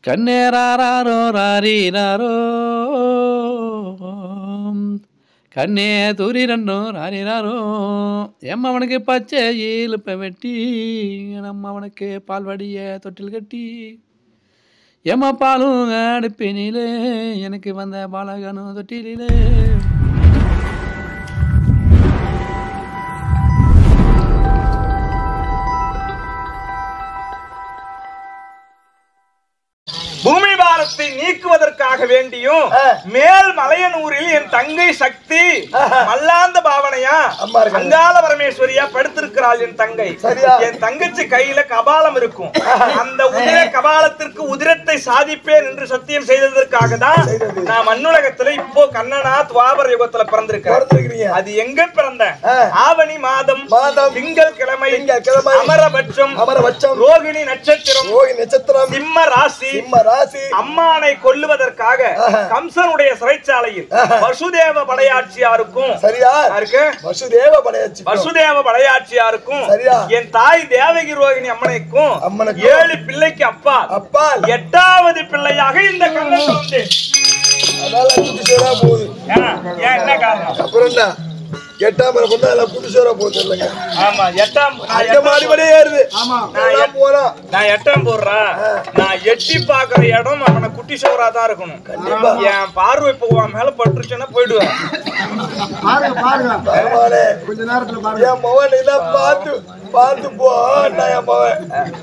கண்ணேராரோ ராரீராரோ கண்ணே தூரிரண்டோ ராரீராரோ எம்மவனுக்கு பச்சை இழுப்ப வெட்டி நம்மவனுக்கு பால் வடிய தொட்டில் கட்டி எம்ம பாலும் அடுப்பினிலே எனக்கு வந்த பாலகனும் தொட்டிலே. பூமி பாரத்தை நீக்குவதற்காக வேண்டியும் மேல் மலையனூரில் என் தங்கை சக்தி மல்லாந்த பாவனையா அங்காள பரமேஸ்வரியா படுத்திருக்கிறாள். என் தங்கை என் தங்கச்சி கையில கபாலம் இருக்கும். அந்த உதிர கபாலத்திற்கு உதிரத்தை சாதிப்பேன் என்று சத்தியம் செய்ததற்காக தான் நான் மண்ணுலகத்துல இப்போ கண்ணனா துவாபர யுகத்துல பிறந்திருக்கிறேன். அது எங்க பிறந்த ஆவணி மாதம் திங்கள் கிழமை அமரபட்சம் ரோகிணி நட்சத்திரம் சிம்ம ராசி அம்மானை கொல்லுவதற்காக கம்சனுடைய சிறைச்சாலையில் வசுதேவ படையாட்சியாருக்கும் வசுதேவ படையாட்சியாருக்கும் என் தாய் தேவகி ரோகிணி அம்மனைக்கும் 7 பிள்ளைக்கு அப்பால் 8வது பிள்ளையாக இந்த கண்ணன் வந்தேன். என்ன காரணம்? 8ஆம் முறை கொண்டா எல்லாம் புதுசோரா போகுது இல்லைங்க. ஆமா 8ஆம் மாடிபடியே ஏறுது. நான் போறேன், நான் 8ஆம் போடுறேன். நான் எட்டி பாக்குற இடம் அவனை குட்டி சோறா தான் இருக்கணும். என் பார்வை போவா மேல பட்டுருச்சுன்னா போயிடுவேன். கொஞ்ச நேரத்துல பாருங்க என் மகன் எல்லாம் பார்த்து போ. நான் என் மகன்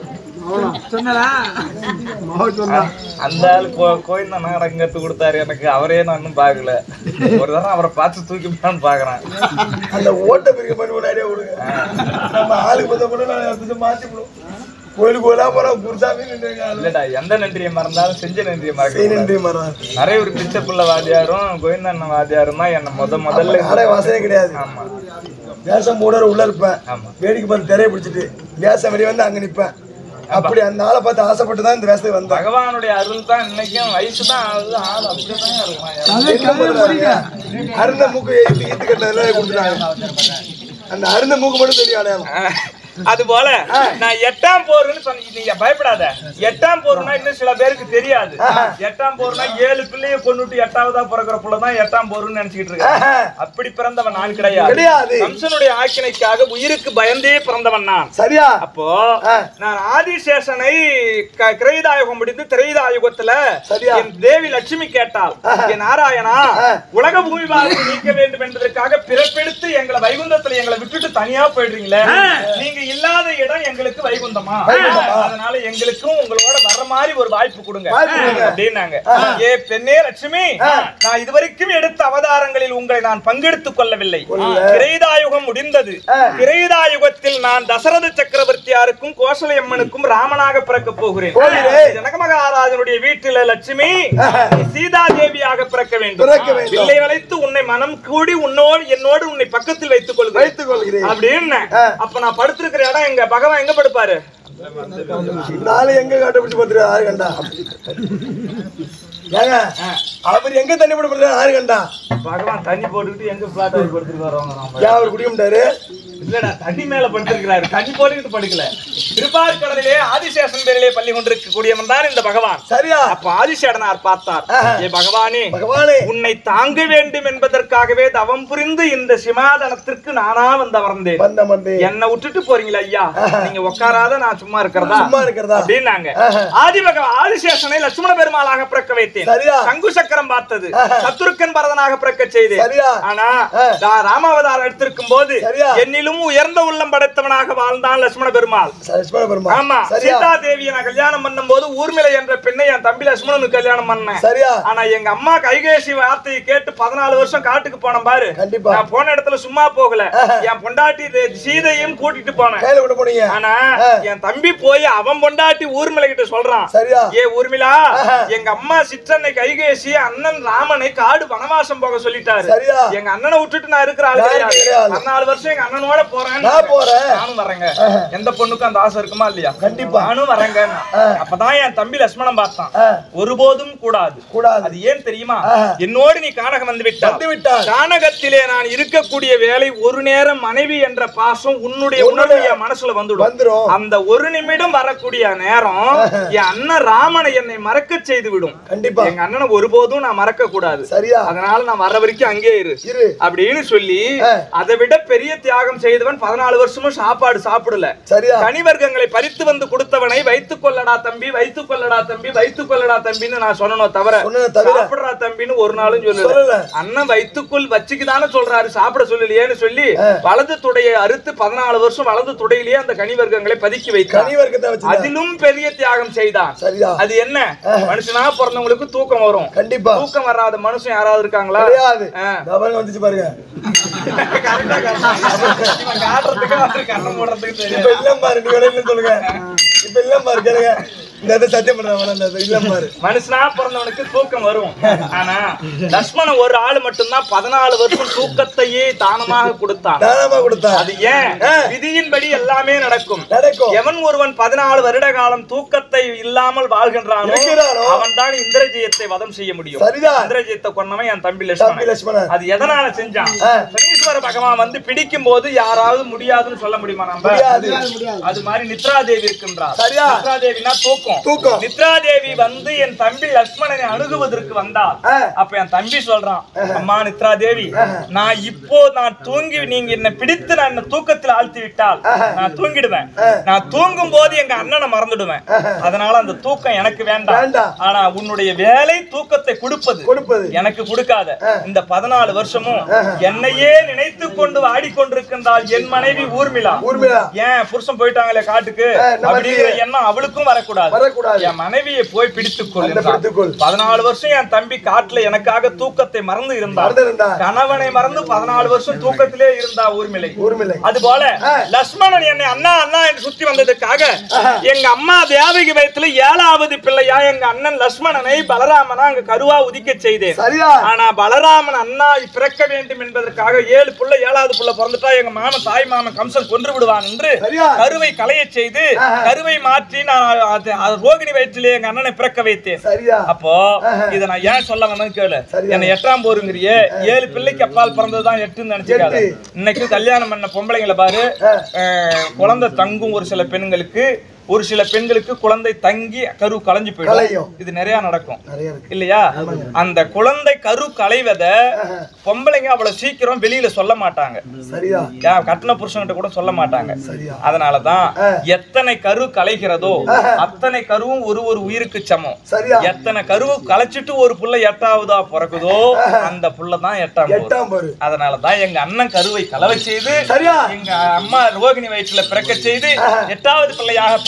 அந்த ஆளு கோயில் தான் நாடகத்து கொடுத்தாரு எனக்கு. அவரே நான் இன்னும் பாக்கல. ஒரு தரம் அவரை பார்த்து தூக்கிப்பான்னு பாக்குறேன். அந்த ஓட்ட பிரிக்க பண்ணி முன்னாடியே விடுங்க. நம்ம ஆளுக்கு பத்த கூட மாத்தி விடுவோம். கோயிலுக்கு கோயிலா போறோம். குருசாமி இல்லடா, எந்த நன்றியை மறந்தாலும் செஞ்ச நன்றியை மறக்க. நிறைய ஒரு பிச்சைப்புள்ள வாத்தியாரும் கோவிந்தண்ண வாத்தியாரும் தான் என்ன முதல்ல வாசனே கிடையாது. ஆமா, வேஷம் போட உள்ள இருப்பேன். வேடிக்கை பார்த்து திரையை பிடிச்சிட்டு வேஷம் வெளியே வந்து அங்க நிப்பேன். அப்படி அந்த ஆளை பார்த்து ஆசைப்பட்டு தான் இந்த வேஷத்துக்கு வந்தேன். பகவானுடைய அருள் தான் இன்னைக்கும் வயசு தான் ஆகுது. ஆள் அப்படிதான் இருக்கும். அருந்த மூக்கு ஈத்து கட்டினதுல கொடுத்துட்டாங்க. அந்த அருந்த மூக்கு மட்டும் தெரியும் அடையாளம். அது போல நான் 8ஆம் போர்னு சொன்னீங்க. பயப்படாத. 8ஆம் போர்னா இன்னும் சில பேருக்கு தெரியாது. 8ஆம் போர்னா 7 பிள்ளைய கொண்டுட்டு 8ஆவதா பிறக்கிற புள்ளதான் 8ஆம் போர்னு நினைச்சுக்கிட்டு இருக்கேன். அப்படி பிறந்தவன் நான் கிடையாது. கம்சனுடைய ஆக்கினைக்காக உயிருக்கு பயந்தே பிறந்தவன் நான். சரியா? அப்போ நான் ஆதிசேஷனை கிரைதாயுகம் முடிந்து திரைதாயுகத்துல என் தேவி லட்சுமி கேட்டாள், என் நாராயணா உலக பூமி பாரத்தை நீக்க வேண்டும் என்பதற்காக பிறப்பெடுத்து எங்களை வைகுந்தத்துல எங்களை விட்டுட்டு தனியா போயிடுறீங்களே, நீங்க இல்லாத இடம் எங்களுக்கு வைகுந்தமா, அதனால எங்களுக்கும் உங்களோட வர்ற மாதிரி ஒரு வாய்ப்பு கொடுங்க அப்படின்னாங்க. ஏ பெண்ணே லட்சுமி, நான் இதுவரைக்கும் எடுத்த அவதாரங்களில் உங்களை நான் பங்கெடுத்துக் கொள்ளவில்லை. கிரைதாயுகம் முடிந்தது. கிரைதாயுகத்தில் நான் தசரத சக்கரவர்த்தியாருக்கும் கோசலை அம்மனுக்கும் ராமனாக பிறக்க போகிறேன். ஜனக மகாராஜனுடைய வீட்டில லட்சுமி சீதா தேவியாக பிறக்க வேண்டும். பிள்ளை வளைத்து உன்னை மனம் கூடி என்னோடு உன்னை பக்கத்தில் வைத்துக் கொள்கிறேன் அப்படின்னு. அப்ப நான் படுத்திருக்கிற இடம் எங்க பகவான் எங்க படுப்பாரு? நாளை எங்க காட்டுப்பிடிச்சு படுத்துரு ஆறு கண்டா. ஏங்க அவர் எங்க தண்ணி போட்டு படுத்துறாரு? ஆறு கண்டா பகவான் தண்ணி போட்டுக்கிட்டு எங்க பிளாட் ஆகி படுத்துருக்காரு? அவர் குடிக்க மாட்டாரு. இல்லடா, தண்ணி மேல படுத்திருக்கிறாரு. தண்ணி போட்டுக்கிட்டு படுக்கல. திருப்பார்கடலிலே ஆதிசேஷன் பேரிலே பள்ளி கொண்டிருக்கக்கூடியவன் தான் இந்த பகவான். சரியா? அப்ப ஆதிசேடனார் பார்த்தார், ஏ பகவானே, உன்னை தாங்க வேண்டும் என்பதற்காகவே தவம் புரிந்து இந்த சிமாதனத்திற்கு நானா வந்து அமர்ந்தேன். என்னை விட்டுட்டு போறீங்களா ஐயா? நீங்க உட்காராத, நான் சும்மா இருக்கிறதா அப்படின்னாங்க. ஆதிசேஷனை லட்சுமண பெருமாளாக பிறக்க வைத்தேன். சங்கு சக்கரம் பார்த்தது சத்துருக்கன் பரதனாக பிறக்க செய்தேன். ஆனா ராமாவதாரம் எடுத்திருக்கும் போது என்னிலும் உயர்ந்த உள்ளம் படைத்தவனாக வாழ்ந்தான் லட்சுமண பெருமாள். ஆமா, சீதா தேவியை நான் கல்யாணம் பண்ணும் போது ஊர்மிளை என்ற பெண்ணை என் தம்பி லட்சுமணனுக்கு கல்யாணம் பண்ணேன். ஆனா எங்க அம்மா கைகேசி வார்த்தையை கேட்டு 14 வருஷம் காட்டுக்கு போனேன் பாரு. நான் போன இடத்துல சும்மா போகல, என் பொண்டாட்டி சீதையும் கூட்டிட்டு போனேன். ஆனா என் தம்பி போய் அவன் பொண்டாட்டி ஊர்மிளை கிட்ட சொல்றான், ஏ ஊர்மிளா, எங்க அம்மா சிற்றன்னை கைகேசி அண்ணன் ராமனை காடு வனவாசம் போக சொல்லிட்டாரு. எங்க அண்ணனை விட்டுட்டு நான் இருக்கிற ஆளு 14 வருஷம் எங்க அண்ணனோட போறேன். நானும் வரேங்க. எந்த பொண்ணுக்கும் அந்த ஆசை இருக்குமா இல்லையா? கண்டிப்பா நானும் வரேங்க. அப்பதான் என் தம்பி லட்சுமணன் பார்த்தான். ஒருபோதும் கூடாது. அது ஏன் தெரியுமா? என்னோடு நீ கானகம் வந்து விட்டாய். கானகத்திலே நான் இருக்கக்கூடிய வேலை ஒரு நேரம் மனைவி என்ற பாசம் உன்னுடைய உணர்வு என் மனசுல வந்துடும். அந்த ஒரு ஒரு நிமிடம் வரக்கூடிய நேரம் என் அண்ணன் ராமனை என்னை மறக்க செய்து விடும். கண்டிப்பா எங்க அண்ணனை ஒருபோதும் நான் மறக்க கூடாது. சரியா? அதனால நான் வர்ற வரைக்கும் அங்கே இரு அப்படின்னு சொல்லி அதை விட பெரிய தியாகம் செய்தவன் 14 வருஷமும் சாப்பாடு சாப்பிடல. சரியா? கனிவர்க்கங்களை பறித்து வந்து கொடுத்தவனை வைத்துக் கொள்ளடா தம்பி, வைத்துக் கொள்ளடா தம்பி, வைத்துக் கொள்ளடா தம்பின்னு நான் சொன்னோம் தவிர சாப்பிடுறா தம்பின்னு ஒரு நாளும் சொல்லல. அண்ணன் வைத்துக்குள் வச்சுக்குதானே சொல்றாரு, சாப்பிட சொல்லலையேன்னு சொல்லி வலது துடையை அறுத்து 14 வருஷம் வலது துடையிலேயே அந்த கனிவர்க்கங்களை பதுக்கி வைத்தான். அதிலும் பெரிய தியாகம் செய்தான். அது என்ன? மனுஷனா பிறந்தவங்களுக்கு தூக்கம் வரும். கண்டிப்பா. தூக்கம் வராத மனுஷன் யாராவது இருக்காங்களா? வந்துச்சு பாருங்க. மனுஷனா பிறந்தவனுக்கு தூக்கம் வரும். ஆனா லட்சுமணன் ஒரு ஆளு மட்டும்தான் 14 வருஷம் தூக்கத்தையே தானமாக கொடுத்தான். அது ஏன்? விதியின்படி எல்லாமே நடக்கும். எவன் ஒருவன் 14 வருட காலம் தூக்கத்தை இல்லாமல் வாழ்கின்றானோ அவன் தான் இந்திரஜியத்தை வதம் செய்ய முடியும். இந்திரஜியத்தை கொன்னவன் என் தம்பி லட்சுமணன். அது எதனால செஞ்சான்? சனீஸ்வர பகவான் வந்து பிடிக்கும் போது யாராவது முடியாதுன்னு சொல்ல முடியுமா? நம்ம அது மாதிரி நித்ரா தேவி இருக்கின்றார். நித்ரா தேவினா தூக்கம். நித்ரா தேவி வந்து என் தம்பி லட்சுமணனை அணுகுவதற்கு வந்தார். அப்ப என் தம்பி சொல்றான், அம்மா நித்ரா தேவி, நான் இப்போ நான் தூங்கி நீங்க என்ன பிடித்து நான் என்ன தூக்கத்தில் ஆழ்த்தி விட்டால் நான் தூங்கிடுவேன். நான் தூங்கும் போது எங்க அண்ணனை மறந்துடுவேன். அதனால அந்த தூக்கம் எனக்கு வேண்டாம். ஆனா உன்னுடைய வேலை தூக்கத்தை கொடுப்பது எனக்கு கொடுக்காத. இந்த 14 வருஷமும் என்னையே நினைத்து கொண்டு ஆடிக்கொண்டிருக்கின்றாள் என் மனைவி ஊர்மிளா. ஏன் புருஷன் போயிட்டாங்களே காட்டுக்கு அப்படிங்கிற எண்ணம் அவளுக்கும் வரக்கூடாது. என் மனைவியை போய் பிடித்துக் கொள். 14 வருஷம் என் தம்பி காட்டுல எனக்காக தூக்கத்தை மறந்து இருந்தார். கணவனை மறந்து 14 வருஷம் தூக்கத்திலே இருந்தா ஊர்மிளை. அதுபோல லட்சுமணன் என்னை அண்ணா அண்ணா என்று சுத்தி வந்ததுக்காக எங்க அம்மா தேவகி வயத்துல 7வது பிள்ளையா எங்க அண்ணன் லட்சுமணனை பலராமனா அங்க கருவா உதிக்க செய்தேன். ஆனா பலராமன் அண்ணா பிறக்க வேண்டும் என்பதற்காக 7 புள்ள 7வது புள்ள பிறந்துட்டா எங்க மாமன் தாய் மாமன் கம்சன் கொன்று விடுவான் என்று கருவை களைய செய்து கருவை மாற்றி நான் ரோகிணி வயிற்றிலே எங்க அண்ணனை பிறக்க வைத்தேன். அப்போ இதை நான் ஏன் சொல்ல வந்தேன்னு கேளு. என்னை 8ஆம் போருங்கிறிய 7 பிள்ளைக்கு அப்பால் பிறந்ததுதான் 8ன்னு நினைச்சுக்காத. இன்னைக்கு கல்யாணம் பண்ண பொம்பளைங்களை பாரு, குழந்தை தங்கும் ஒரு சில பெண்களுக்கு, ஒரு சில பெண்களுக்கு குழந்தை தங்கி கரு களைஞ்சு போயிடும். இது நிறைய நடக்கும் இல்லையா? அந்த குழந்தை கரு களைவத பொம்பளைங்க அவ்வளவு சீக்கிரம் வெளியில சொல்ல மாட்டாங்க. கட்டண புருஷன்கிட்ட கூட சொல்ல மாட்டாங்க. அதனாலதான் எத்தனை கரு களைகிறதோ அத்தனை கருவும் ஒரு ஒரு உயிருக்கு சமம். எத்தனை கருவு களைச்சிட்டு ஒரு புள்ள 8ஆவதா பிறகுதோ அந்த புள்ளதான் 8ஆம் போரு. அதனாலதான் எங்க அண்ணன் கருவை கலவை செய்து எங்க அம்மா ரோகிணி வயிற்றுல பிறக்க செய்து 8வது பிள்ளையாக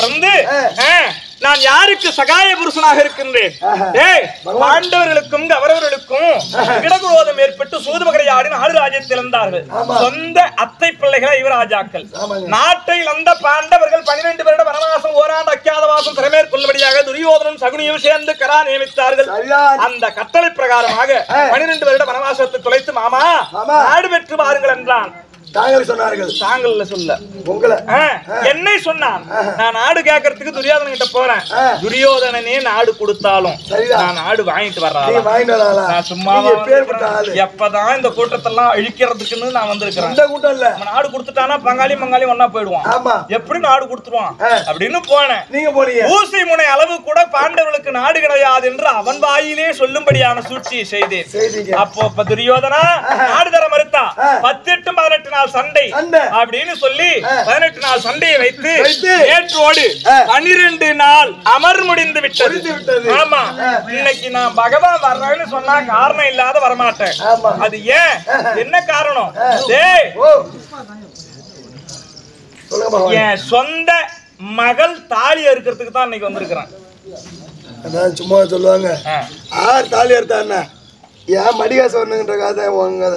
நான் யாருக்கு சகாய புருஷனாக இருக்கின்றேன்? பாண்டவர்களுக்கும் கௌரவர்களுக்கும் இடகுரோதம் ஏற்பட்டு சூதுமகரையாடி நாடு ராஜ்யத்தில் இருந்தார்கள். சொந்த அத்தை பிள்ளைகள் யுவராஜாக்கள். நாட்டை இழந்த பாண்டவர்கள் 12 வருட வனவாசம், ஓராண்டு அக்கியாதவாசம் திறமேற்கொள்ளும்படியாக துரியோதனும் சகுனியும் சேர்ந்து கரா நியமித்தார்கள். அந்த கட்டளை பிரகாரமாக 12 வருட வனவாசத்தை தொலைத்து மாமா நாடு பெற்று பாருங்கள் என்றான். என்னை சொன்னான். நான் நாடு கேட்கறதுக்கு துரியோதன கிட்ட போறேன். துரியோதனனே நாடு கொடுத்தாலும் நான் நாடு வாங்கிட்டு வர்றேன். நான் சும்மா எப்பதான் இந்த கூட்டத்தெல்லாம் அழிக்கிறதுக்குன்னு நான் வந்திருக்கிறேன். நாடு கொடுத்துட்டானா பங்காளி மங்காளி ஒன்னா போயிடுவான். எப்படி நாடு கொடுத்துருவான் அப்படின்னு போனேன். ஊசி முனை அளவு கூட பாண்டவர்களுக்கு நாடு கிடையாது என்று அவன் வாயிலே சொல்லும்படியான சூழ்ச்சியை செய்தேன். அப்போ துரியோதனா நாடு தர மறுத்தா. 18 நாள் சண்டை அப்படின்னு சொல்லி 18 நாள் சண்டையை வைத்து நேற்றோடு 12 நாள் அமர் முடிந்து விட்டது. ஆமா, இன்னைக்கு நான் பகவான் வர்றேன்னு சொன்னா காரணம் இல்லாத வரமாட்டேன். அது ஏன்? என்ன காரணம்? என் சொந்த மகள் தாலி அறுக்கிறதுக்கு தான் இன்னைக்கு வந்திருக்கிறேன். சும்மா சொல்லுவாங்க, ஆறு தாலி அறுத்தா ஏன் மடிகாசு வரணுன்ற கதை உங்க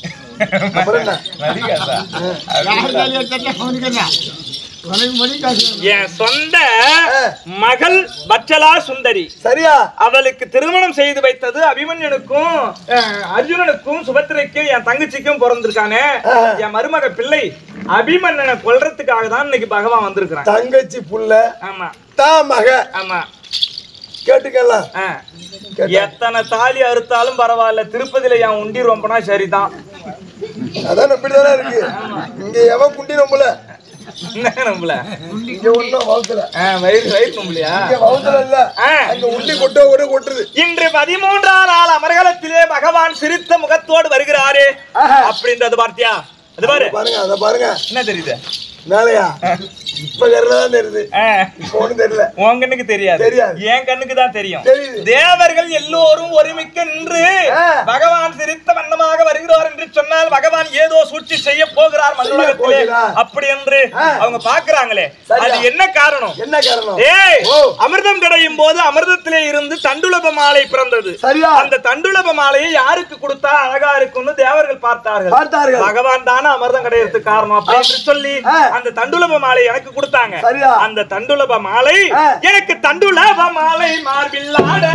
என் சொந்த மகள் பச்சலா சுந்தரி. சரியா? அவளுக்கு திருமணம் செய்து வைத்தது அபிமன்யனுக்கும் அர்ஜுனனுக்கும் சுபத்திரைக்கும் என் தங்கச்சிக்கும் பிறந்திருக்கானே என் மருமக பிள்ளை அபிமன்யனை கொல்றதுக்காக தான் இன்னைக்கு பகவான் வந்திருக்கிறான். தங்கச்சி புள்ள. ஆமா, தான் மக. ஆமா, கேட்டுக்கலாம். எத்தனை தாலி அறுத்தாலும் பரவாயில்ல, திருப்பதியில என் உண்டி ரொம்பனா சரிதான். அதான் அப்படிதானே இருக்கு. இங்க எவன் குண்டி ரொம்பல என்ன நம்பல இங்க ஒண்ணும் வவுத்துல வயிறு நம்பலையா இங்க வவுத்துல இல்ல அங்க உண்டி கொட்டோ கூட கொட்டுது. இன்று 13ஆம் நாள் அமர்கலத்திலே பகவான் சிரித்த முகத்தோடு வருகிறாரே அப்படின்றது பார்த்தியா? அது பாருங்க அத பாருங்க. என்ன தெரியுது மேலையா? இப்ப கருதான் தெரியுது. இப்ப ஒண்ணும் தெரியல. உன் கண்ணுக்கு தெரியாது, என் கண்ணுக்கு தான் தெரியும். தேவர்கள் எல்லோரும் ஒருமிக்க நின்று பகவான் சிரித்த வண்ணமாக வருகிறார் என்று சொன்னால் பகவான் ஏதோ சூழ்ச்சி செய்ய போகிறார் மண்ணுலகத்திலே அப்படி என்று அவங்க பாக்குறாங்களே, அது என்ன காரணம்? என்ன காரணம்? அமிர்தம் கிடையும் போது அமிர்தத்திலே இருந்து தண்டுலப மாலை பிறந்தது. அந்த தண்டுலப மாலையை யாருக்கு கொடுத்தா அழகா இருக்கும்னு தேவர்கள் பார்த்தார்கள். பகவான் தானே அமிர்தம் கிடைக்கிறதுக்கு காரணம் அப்படின்னு சொல்லி அந்த தண்டுலப மாலை எனக்கு கொடுத்தாங்க. அந்த தண்டுலப மாலை எனக்கு தண்டுலப மாலை மார்பில் ஆட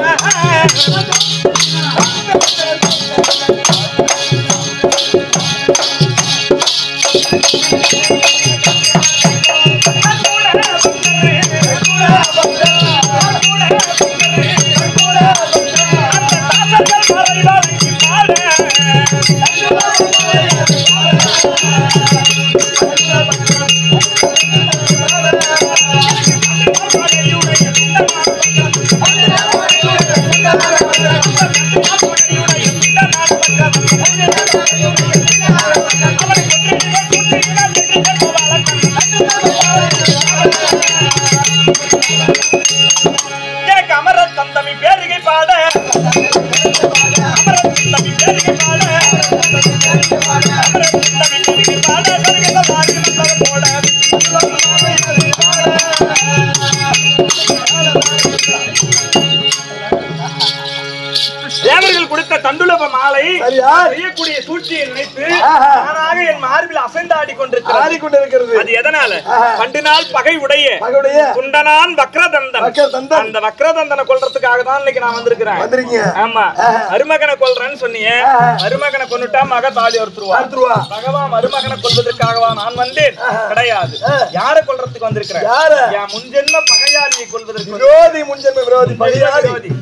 தண்டுலப மாலை செய்யக்கூடிய சூழ்ச்சியை நினைத்து நானாக என் மார்பில் அசைந்தாடி கொண்டிருக்கிறது. அது எதனால? பண்டு நாள் பகை உடைய குண்டனான் வக்ரதந்தன், அந்த வக்ரதந்தனை கொல்றதுக்காக தான் இன்னைக்கு நான் வந்திருக்கிறேன். ஆமா, மருமகனை கொல்றேன்னு சொன்னீங்க. மருமகனை கொன்னுட்டா மக தாலி அறுத்துருவா. பகவான் மருமகனை கொல்வதற்காகவா நான் வந்தேன்? கிடையாது. யாரை கொல்றதுக்கு வந்திருக்கிறேன்? என் முன்ஜென்ம பகையாளியை கொல்வதற்கு. விரோதி, முன்ஜென்ம விரோதி, பகையாளி.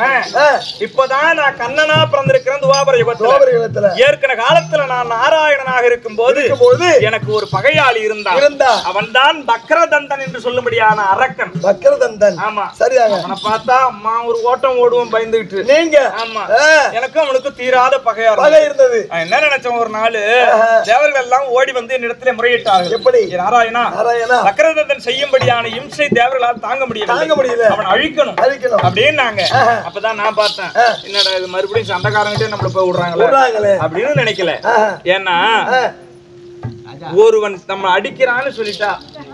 இப்பதான் நான் கண்ணனா பிறந்திருக்கிறேன் துவாபர யுகத்துல. ஏற்கன காலத்துல நான் நாராயணனாக இருக்கும் போது எனக்கு ஒரு பகையாளி இருந்தான். அவன் தான் வக்ரதந்தன் என்று சொல்லும்படியான அரக்கன். வக்ரதந்தன். ஆமா, சரியாக. அவனை பார்த்தா அம்மா ஒரு ஓட்டம் ஓடுவோம் பயந்துகிட்டு. நீங்க? ஆமா. எனக்கும் அவனுக்கு தீராத பகை இருந்தது. என்ன நினைச்சேன், ஒரு நாள் தேவர்கள் எல்லாம் ஓடி வந்து என்னிடத்திலே முறையிட்டார்கள். எப்படி? நாராயணா, வக்ரதந்தன் செய்யும்படியான இம்சை தேவர்களால் தாங்க முடியல, அவன் அழிக்கணும் அப்படின்னு. அப்பதான் நான் பார்த்தேன், என்னடா இது மறுபடியும் சண்டைக்காரங்கிட்டே நம்மள போய் விடுறாங்களே அப்படின்னு நினைக்கல. ஏன்னா ஒருவன் நம்ம அடிக்கிறான்னு சொல்லிட்டா,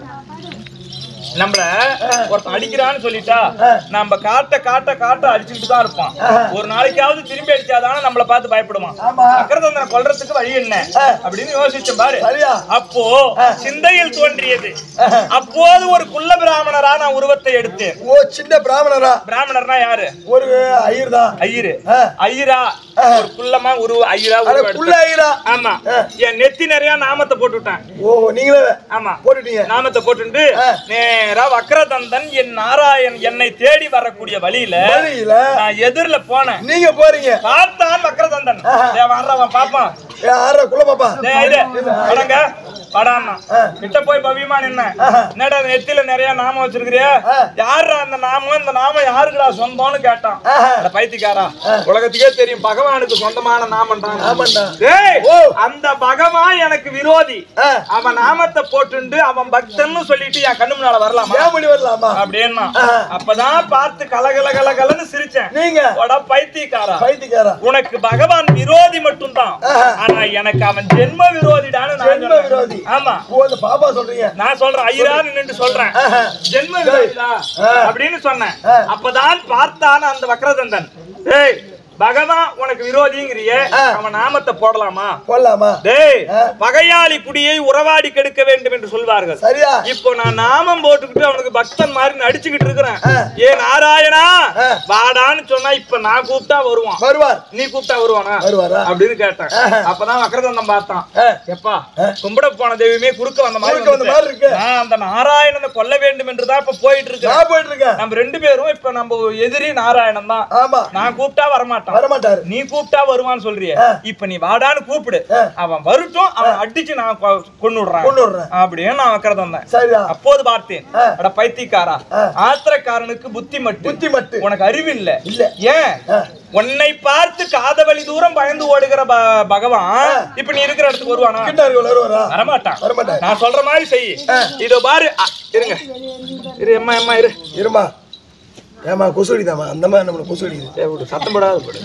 நம்மள ஒருத்தன் அடிக்கிறான்னு சொல்லிட்டா நம்ம காட்ட காட்ட காட்ட அடிச்சுக்கிட்டு தான் இருப்பான். ஒரு நாளைக்காவது திரும்பி அடிச்சாதானே நம்மளை பார்த்து பயப்படுவான். வக்ரதந்தனை கொல்றதுக்கு வழி என்ன அப்படின்னு யோசிச்சேன் பாரு. அப்போ சிந்தையில் தோன்றியது. அப்போது ஒரு குள்ள பிராமணரா நான் உருவத்தை எடுத்தேன். ஓ, சின்ன பிராமணரா? பிராமணர்னா யாரு? ஒரு ஐயர் தான். ஐயரா ஒரு குள்ளமா ஒரு ஐயரா. ஆமா, என் நெத்தி நிறைய நாமத்தை போட்டுட்டேன். ஓ, நீங்களே? ஆமா, போட்டுட்டீங்க. நாமத்தை போட்டு நேரா வக்ரதந்தன் என் நாராயண் என்னை தேடி வரக்கூடிய வழியில நான் எதிரில போனேன். நீங்க போறீங்க, பார்த்தான் வக்ரதந்தன். வர்றவன் பாப்பான், குள்ள பாப்பா படான்னா கிட்ட போய் பவியமா நின்ன. என்னடா நெத்தில நிறைய நாமம் வச்சிருக்கிறியா? யாரா அந்த நாமம்? இந்த நாமம் யாருக்குடா சொந்தம்னு கேட்டான். பைத்தியக்காரா, உலகத்துக்கே தெரியும் பகவானுக்கு சொந்தமான நாமம் தான். அந்த பகவான் எனக்கு விரோதி. அவன் நாமத்தை போட்டு அவன் பக்தன்னு சொல்லிட்டு என் கண்ணு முன்னால வரலாமா அப்படின்னா அப்பதான் பார்த்து கலகல கலகலன்னு சிரிச்சேன். நீங்க பைத்தியக்காரா, உனக்கு பகவான் விரோதி மட்டும் தான், ஆனா எனக்கு அவன் ஜென்ம விரோதிடான்னு. ஜென்ம விரோதி? ஆமா. பாப்பா சொல்றீங்க? நான் சொல்றேன், ஐயா நின்று சொல்றேன், ஜென்ம விரோதிடா அப்படின்னு சொன்னேன். அப்பதான் பார்த்தான் அந்த வக்ரதந்தன். ஏய், பகவான் உனக்கு விரோதிங்கிறிய, அவன் நாமத்தை போடலாமா? டேய், பகையாளி குடியை உறவாடி கெடுக்க வேண்டும் என்று சொல்வார்கள். சரியா? இப்போ நான் நாமம் போட்டுக்கிட்டு அவனுக்கு பக்தன் மாதிரி நடிச்சுக்கிட்டு இருக்கிறேன். ஏ நாராயணா வாடான்னு சொன்னா இப்ப நான் கூப்பிட்டா வருவார், நீ கூப்பிட்டா வருவானா அப்படின்னு கேட்டேன். அப்பதான் வக்ரதந்தன் பார்த்தான். எப்பா, கும்பிட போன தெய்வமே குறுக்க வந்த மாதிரி இருக்கு. அந்த நாராயணனை கொல்ல வேண்டும் என்றுதான் இப்ப போயிட்டு இருக்கேன். நம்ம ரெண்டு பேரும் இப்ப நம்ம எதிரி நாராயணன் தான். நான் கூப்பிட்டா வரமாட்டேன். வரமாட்டாரு. நீ கூப்பிட்டா வருவான்னு சொல்றிய. இப்ப நீ வாடான்னு கூப்பிடு, அவன் வரட்டும், அவன் அடிச்சு நான் கொண்டு விடுறேன் அப்படின்னு நான் வைக்கிறத வந்தேன். அப்போது பார்த்தேன், அட பைத்தியக்காரா, ஆத்திரக்காரனுக்கு புத்தி மட்டு, உனக்கு அறிவு இல்ல. ஏன் உன்னை பார்த்து காதவழி தூரம் பயந்து ஓடுகிற பகவான் இப்ப நீ இருக்கிற இடத்துக்கு வருவானா? வரமாட்டான். நான் சொல்ற மாதிரி செய். இதோ பாரு. இருங்க, இரு அம்மா, அம்மா இரு, இருமா. ஏமா கொசுடிதாமா, அந்த மாதிரி நம்மள கொசுடிது. சத்தம் போடாத.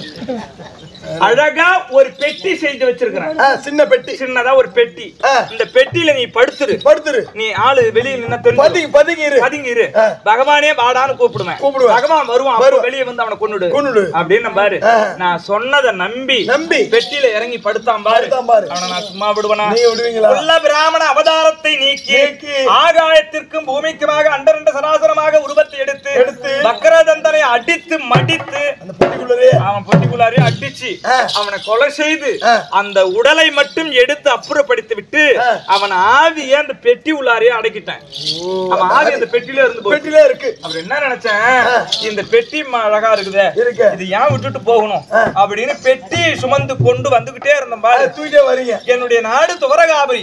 அழகா ஒரு பெட்டி செஞ்சு வச்சிருக்கிறேன். சின்ன பெட்டி, சின்னதா ஒரு பெட்டி. இந்த பெட்டியில நீ படுத்துரு. நீ ஆளு வெளியே நின்னா பதுங்கி இரு. பகவானே வாடான்னு கூப்பிடுவேன். பகவான் வருவான், வெளியே வந்து அவனை கொன்னுடு அப்படின்னு பாரு. நான் சொன்னதை நம்பி பெட்டியில இறங்கி படுத்தான் பாரு. அவனை நான் சும்மா விடுவனா? உள்ள பிராமண அவதாரத்தை நீக்கி ஆகாயத்திற்கும் பூமிக்குமாக அண்டரண்ட சராசரமாக உருவத்தை எடுத்து வக்ரதந்தனை அடித்து மடித்து அவன் பொட்டிக்குள்ளாரே அடிச்சு அவனை கொலை செய்து அந்த உடலை மட்டும் எடுத்து அப்புறப்படுத்தி விட்டு அவன் ஆவியை அந்த பெட்டி உள்ளாரையே அடக்கிட்டேன். அவன் ஆவி அந்த பெட்டியில இருக்கு. அவர் என்ன நினைச்சேன், இந்த பெட்டி அழகா இருக்குது, இது ஏன் விட்டுட்டு போகணும் அப்படின்னு பெட்டி சுமந்து கொண்டு வந்துகிட்டே இருந்தேன் பாரு. தூக்கிட்டே வரீங்க. என்னுடைய நாடு துவரகாபுரி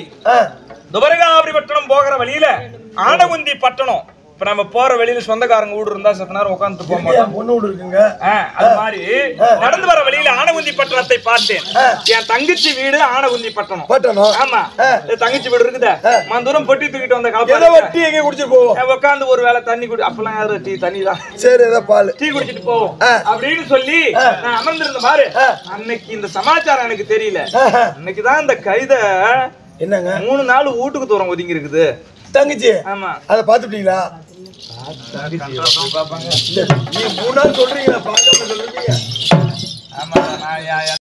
பட்டணம் போகிற வழியில ஆனகுந்தி பட்டணம். இப்ப நம்ம போற வெளியில சொந்தக்காரங்க வீடு இருந்தா சத்த நேரம் உட்காந்து போக மாட்டோம். அது மாதிரி நடந்து வர வழியில ஆனகுந்தி பட்டணத்தை பார்த்தேன். என் தங்கச்சி வீடு ஆனகுந்தி பட்டணம். ஆமா, தங்கச்சி வீடு இருக்குதா, தூரம் பொட்டி தூக்கிட்டு வந்த காப்பி உட்காந்து ஒரு வேளை தண்ணி குடி. அப்பெல்லாம் யாரு டீ, தண்ணி தான், சரி பால், டீ குடிச்சிட்டு போவோம் அப்படின்னு சொல்லி நான் அமர்ந்திருந்த பாரு. அன்னைக்கு இந்த சமாச்சாரம் எனக்கு தெரியல. அன்னைக்குதான் இந்த கைத என்னங்க 3 நாள் வீட்டுக்கு தூரம் ஒதுங்கி இருக்குது தங்கச்சி. ஆமா, அத பாத்துட்டீங்களா? நீ 3 நாள் சொல்றீங்களா? பாக்காம சொல்றீங்க. ஆமா, நான்